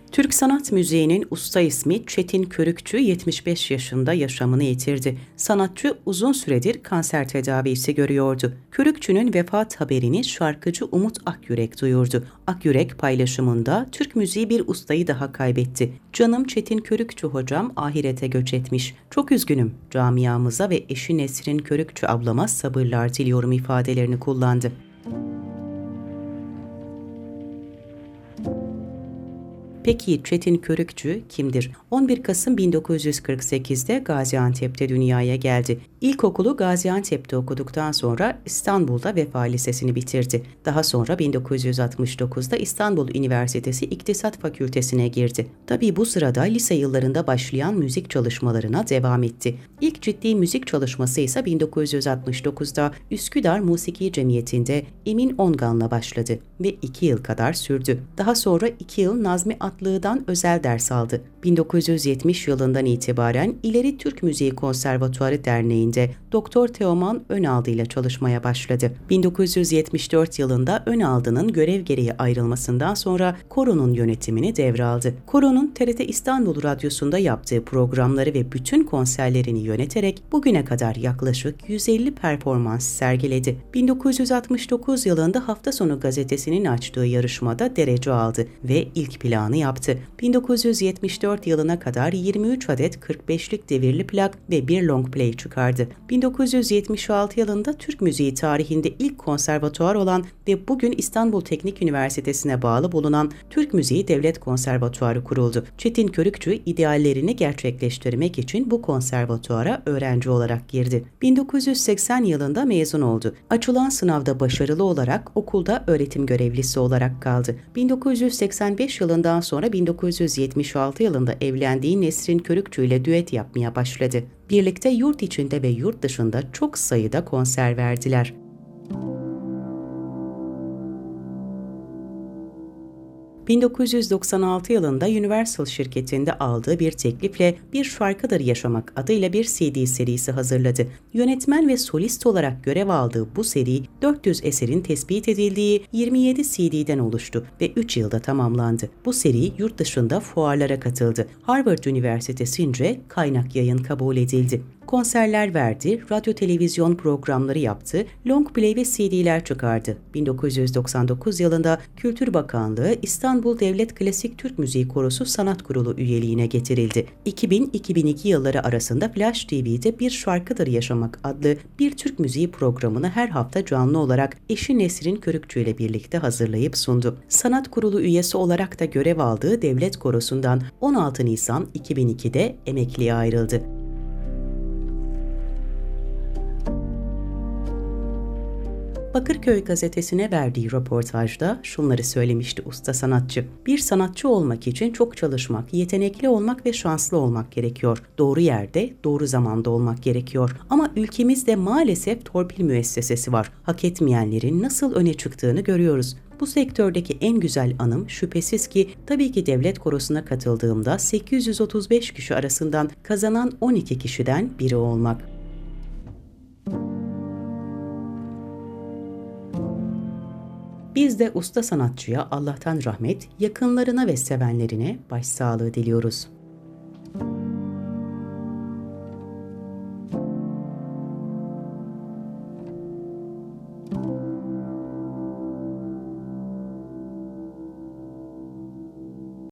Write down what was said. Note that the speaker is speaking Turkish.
Türk sanat müziğinin usta ismi Çetin Körükçü 75 yaşında yaşamını yitirdi. Sanatçı uzun süredir kanser tedavisi görüyordu. Körükçü'nün vefat haberini şarkıcı Umut Akyürek duyurdu. Akyürek paylaşımında Türk müziği bir ustayı daha kaybetti. Canım Çetin Körükçü hocam ahirete göç etmiş. Çok üzgünüm. Camiamıza ve eşi Nesrin Körükçü ablama sabırlar diliyorum ifadelerini kullandı. Peki Çetin Körükçü kimdir? 11 Kasım 1948'de Gaziantep'te dünyaya geldi. İlkokulu Gaziantep'te okuduktan sonra İstanbul'da Vefa Lisesi'ni bitirdi. Daha sonra 1969'da İstanbul Üniversitesi İktisat Fakültesine girdi. Tabii bu sırada lise yıllarında başlayan müzik çalışmalarına devam etti. İlk ciddi müzik çalışması ise 1969'da Üsküdar Musiki Cemiyeti'nde Emin Ongan'la başladı ve 2 yıl kadar sürdü. Daha sonra 2 yıl Nazmi Atlı'dan özel ders aldı. 1970 yılından itibaren İleri Türk Müziği Konservatuarı Derneği'nde Doktor Teoman Önaldı ile çalışmaya başladı. 1974 yılında Önaldı'nın görev gereği ayrılmasından sonra Koro'nun yönetimini devraldı. Koro'nun TRT İstanbul Radyosu'nda yaptığı programları ve bütün konserlerini yöneterek bugüne kadar yaklaşık 150 performans sergiledi. 1969 yılında Hafta Sonu gazetesinin açtığı yarışmada derece aldı ve ilk planı yaptı. 1974 yılına kadar 23 adet 45'lik devirli plak ve bir long play çıkardı. 1976 yılında Türk müziği tarihinde ilk konservatuar olan ve bugün İstanbul Teknik Üniversitesi'ne bağlı bulunan Türk Müziği Devlet Konservatuarı kuruldu. Çetin Körükçü ideallerini gerçekleştirmek için bu konservatuara öğrenci olarak girdi. 1980 yılında mezun oldu. Açılan sınavda başarılı olarak okulda öğretim görevlisi olarak kaldı. 1985 yılından sonra 1976 yılında evlendiği Nesrin Körükçü ile düet yapmaya başladı. Birlikte yurt içinde ve yurt dışında çok sayıda konser verdiler. 1996 yılında Universal şirketinde aldığı bir teklifle Bir Şarkıdır Yaşamak adıyla bir CD serisi hazırladı. Yönetmen ve solist olarak görev aldığı bu seri 400 eserin tespit edildiği 27 CD'den oluştu ve 3 yılda tamamlandı. Bu seri yurt dışında fuarlara katıldı. Harvard Üniversitesi'nce kaynak yayın kabul edildi. Konserler verdi, radyo televizyon programları yaptı, long play ve CD'ler çıkardı. 1999 yılında Kültür Bakanlığı İstanbul Devlet Klasik Türk Müziği Korosu Sanat Kurulu üyeliğine getirildi. 2000-2002 yılları arasında Flash TV'de Bir Şarkıdır Yaşamak adlı bir Türk müziği programını her hafta canlı olarak eşi Nesrin Körükçü ile birlikte hazırlayıp sundu. Sanat Kurulu üyesi olarak da görev aldığı devlet korosundan 16 Nisan 2002'de emekliye ayrıldı. Bakırköy gazetesine verdiği röportajda şunları söylemişti usta sanatçı. Bir sanatçı olmak için çok çalışmak, yetenekli olmak ve şanslı olmak gerekiyor. Doğru yerde, doğru zamanda olmak gerekiyor. Ama ülkemizde maalesef torpil müessesesi var. Hak etmeyenlerin nasıl öne çıktığını görüyoruz. Bu sektördeki en güzel anım şüphesiz ki tabii ki devlet korosuna katıldığımda 835 kişi arasından kazanan 12 kişiden biri olmak. Biz de usta sanatçıya Allah'tan rahmet, yakınlarına ve sevenlerine başsağlığı diliyoruz.